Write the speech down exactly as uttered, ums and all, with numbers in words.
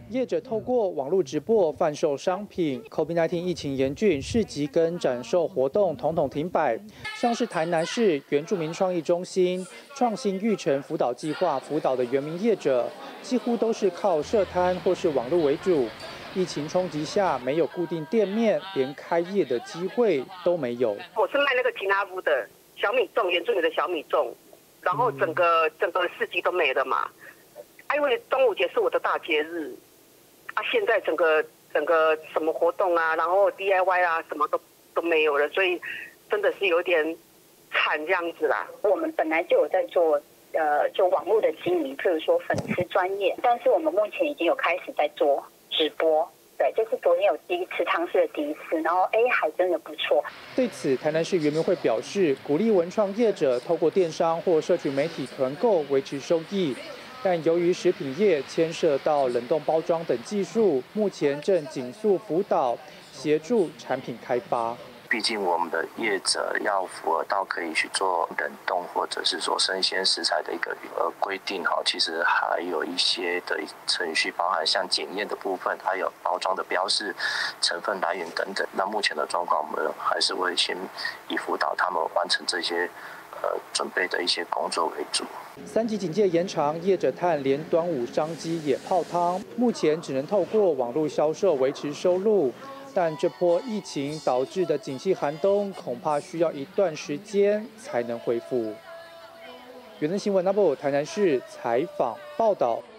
业者透过网络直播贩售商品 ，COVID 十九 疫情严峻，市集跟展售活动统统停摆。像是台南市原住民创意中心创新育成辅导计划辅导的原民业者，几乎都是靠设摊或是网络为主。疫情冲击下，没有固定店面，连开业的机会都没有。 我是卖那个吉拿夫的小米粽，原住民的小米粽，然后整个、嗯、整个市集都没了嘛。啊，因为端午节是我的大节日。啊，现在整个整个什么活动啊，然后 D I Y 啊，什么都都没有了，所以真的是有点惨这样子啦。 我们本来就有在做呃，就网络的经营，譬如说粉丝专业，但是我们目前已经有开始在做直播。对，就是昨天有第一次尝试的第一次，然后哎，还真的不错。 对此，台南市原民会表示，鼓励文创业者透过电商或社群媒体团购维持收益。但由于食品业牵涉到冷冻包装等技术，目前正紧速辅导协助产品开发。 毕竟我们的业者要符合到可以去做冷冻或者是说生鲜食材的一个呃规定哈，其实还有一些的程序，包含像检验的部分，还有包装的标示、成分来源等等。那目前的状况，我们还是会先以辅导他们完成这些呃准备的一些工作为主。 三级警戒延长，业者探连端午商机也泡汤，目前只能透过网络销售维持收入。但这波疫情导致的景气寒冬，恐怕需要一段时间才能恢复。原dân新闻 Double 台南市采访报道。